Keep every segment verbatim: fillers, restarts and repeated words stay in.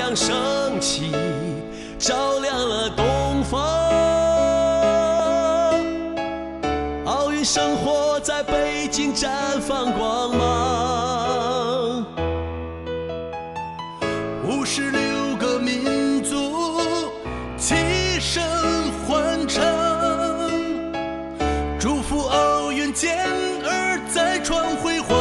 阳升起，照亮了东方。奥运生活在北京绽放光芒，五十六个民族齐声欢唱，祝福奥运健儿再创辉煌。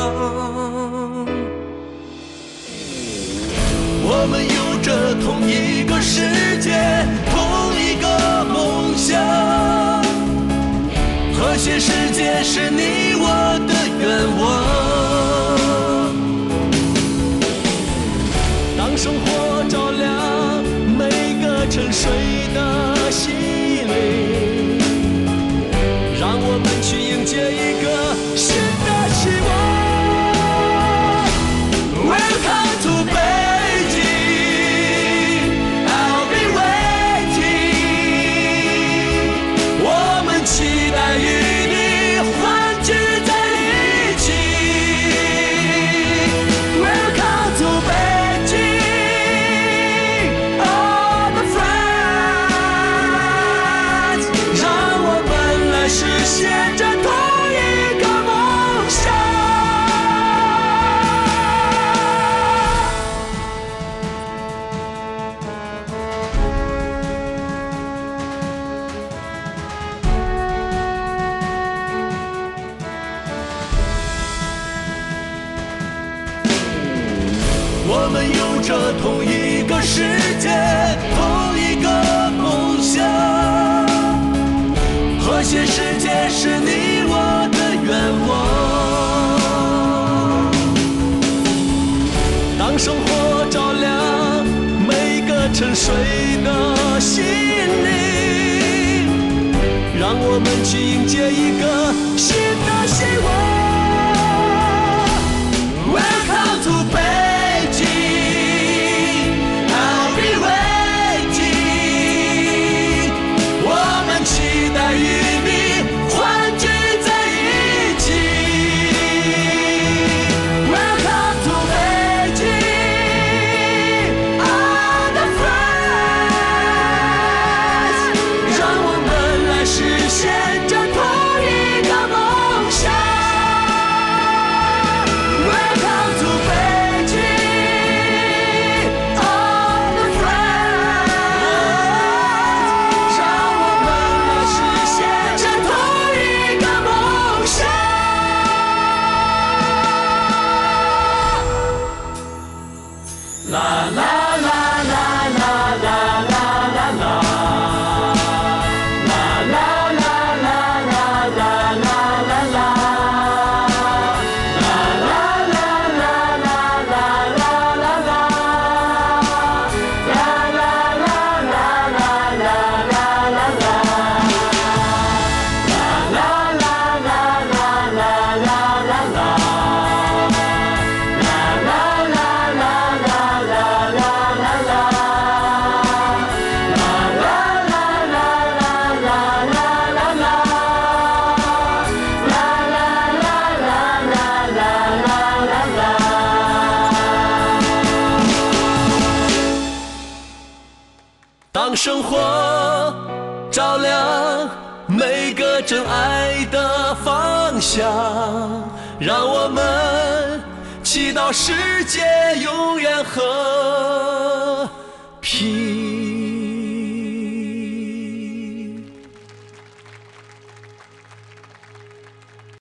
我们有着同一个世界，同一个梦想，和谐世界是你我的愿望。当生活照亮每个沉睡的心灵，让我们去迎接一个新的希望。Welcome to Beijing, I'll be waiting。我们期待与你欢聚在一起。Welcome to Beijing, all the friends。让我们来实现这同一个梦想。我们有着同一个世界，同一个梦想，和谐世界是你我的愿望。当生活照亮每个沉睡的心灵，让我们去迎接一个新的希望。Welcome to Beijing, I'll be waiting。我们期待与你欢聚在一起。Welcome to Beijing, all the friends。让我们来实现这同一个梦想。Welcome to Beijing, all the friends。让我们来实现这同一个梦想。啦啦啦啦啦啦啦啦啦，啦啦啦啦啦啦啦啦啦，啦啦啦啦啦啦啦啦啦，啦啦啦啦啦啦啦啦啦，啦啦啦啦啦啦啦啦啦，当生活照亮每个真爱的方向，让我们祈祷世界永远和平。